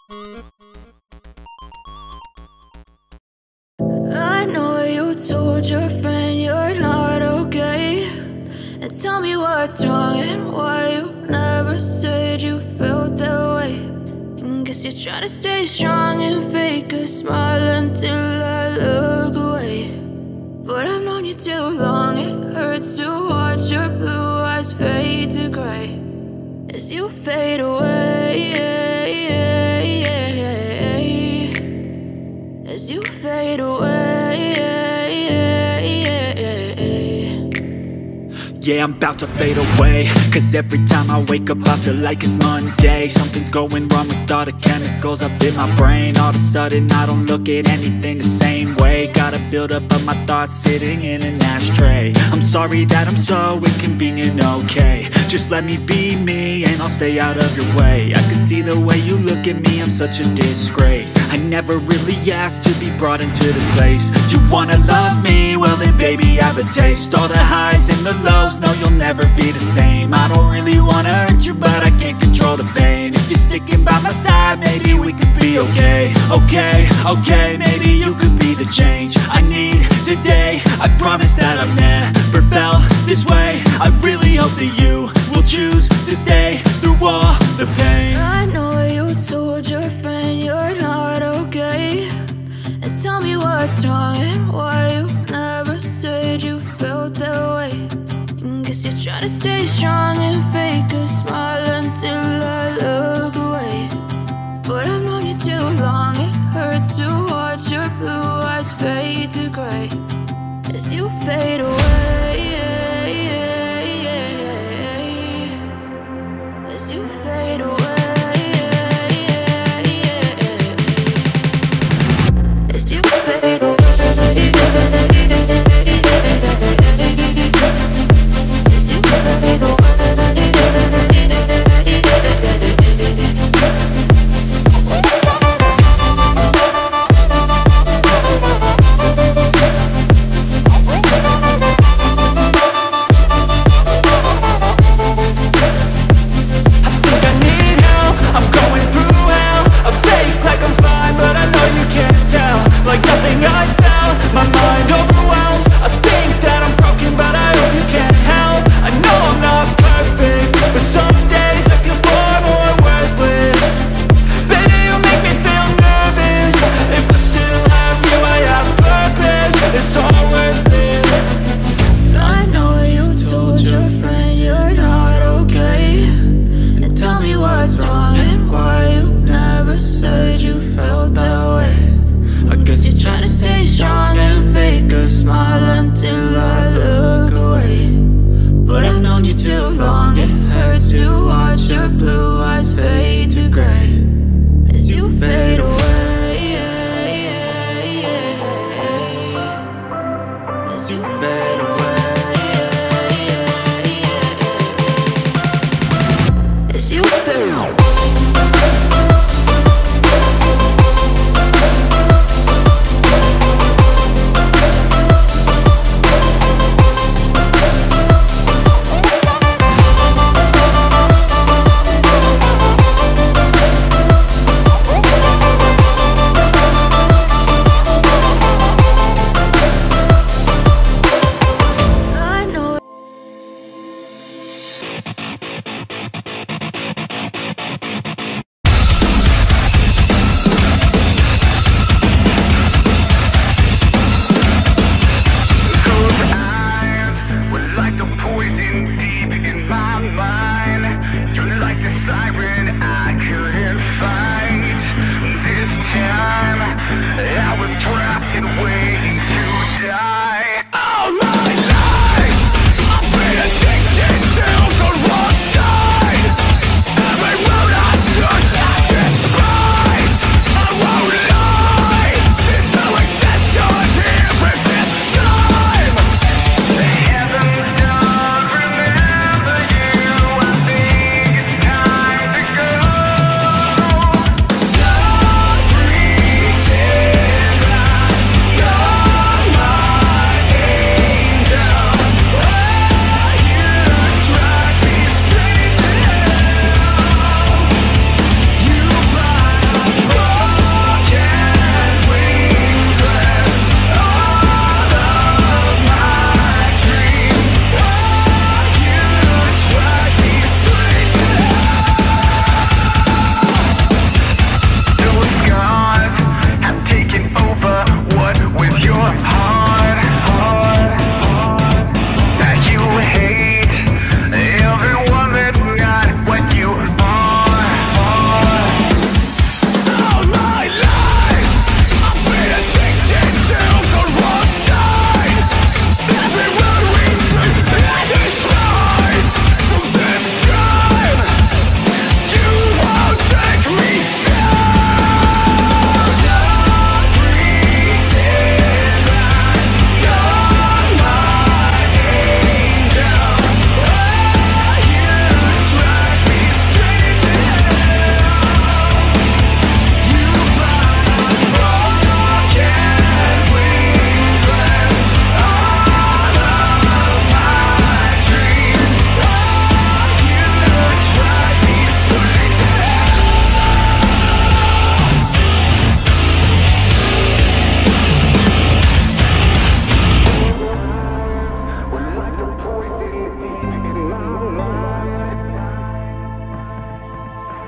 I know you told your friend you're not okay, and tell me what's wrong and why you never said you felt that way. And guess you're trying to stay strong and fake a smile until I look away. But I've known you too long, it hurts to watch your blue eyes fade to gray as you fade away, as you fade away. Yeah, I'm about to fade away, cause every time I wake up I feel like it's Monday. Something's going wrong with all the chemicals up in my brain. All of a sudden I don't look at anything the same way. Got a buildup of my thoughts sitting in an ashtray. I'm sorry that I'm so inconvenient, okay. Just let me be me and I'll stay out of your way. I can see the way you look at me, I'm such a disgrace. I never really asked to be brought into this place. You wanna love me? Well then baby, have a taste. All the highs and the lows, no, you'll never be the same. I don't really wanna hurt you, but I can't control the pain. If you're sticking by my side, maybe we could be okay. Okay, maybe you could be the change I need today. I promise that I've never felt this way. I really hope that you will choose to stay through all the pain. I know you told your friend you're not okay, and tell me what's wrong and why you never said you felt that way. Guess you're trying to stay strong and fake a smile until I look away. But I've known you too long, it hurts to watch your blue eyes fade to gray as you fade away, as you fade away, as you fade away.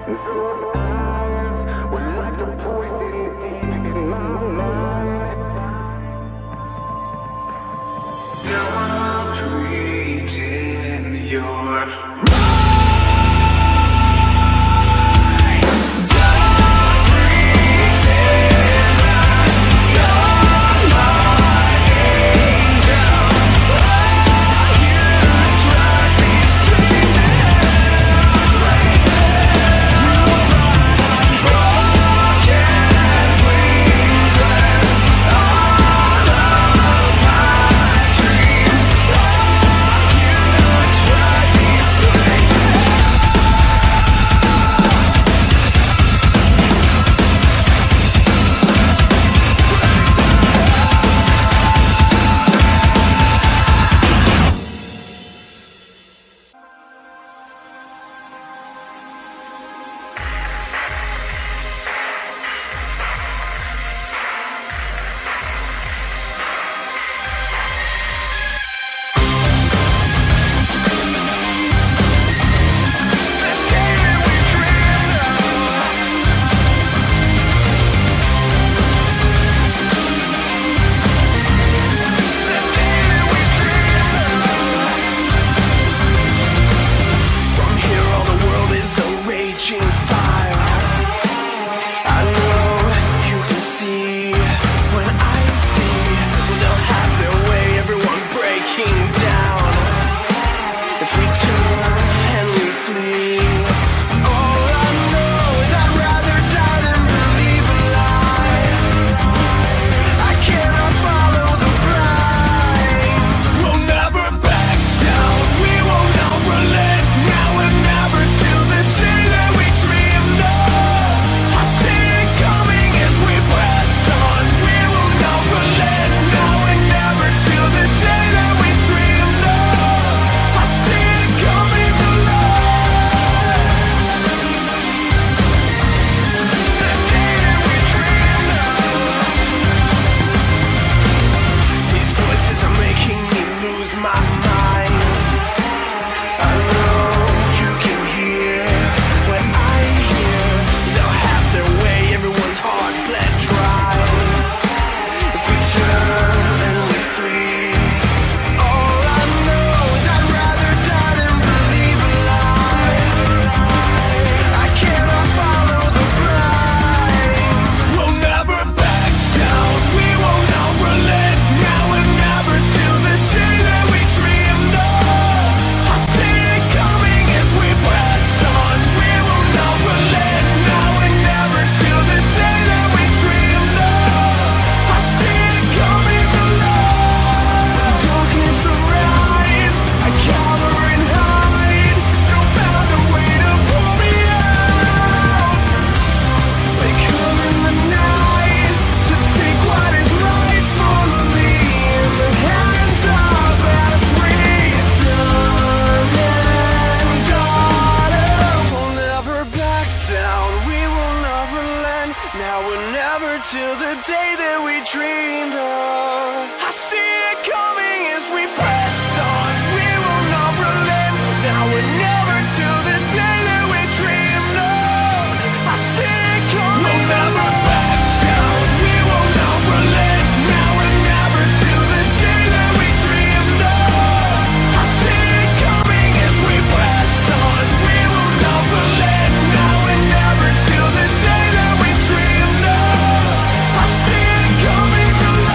till the day that we dreamed of. I see it coming as we press on. We will not relent, now and never, till the day that we dreamed of. I see it coming. We'll never back down. We will not relent, now and never, till the day that we dreamed of. I see it coming as we press on. We will not relent, now and never, till the day that we dreamed of. I see it coming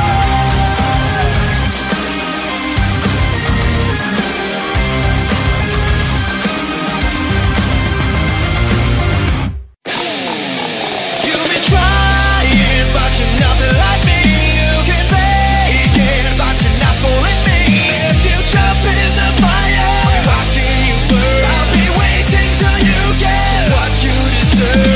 alive. You've been trying, but you're nothing like me. You can fake it, but you're not fooling me. If you jump in the fire, watching you burn, I'll be waiting till you get what you deserve.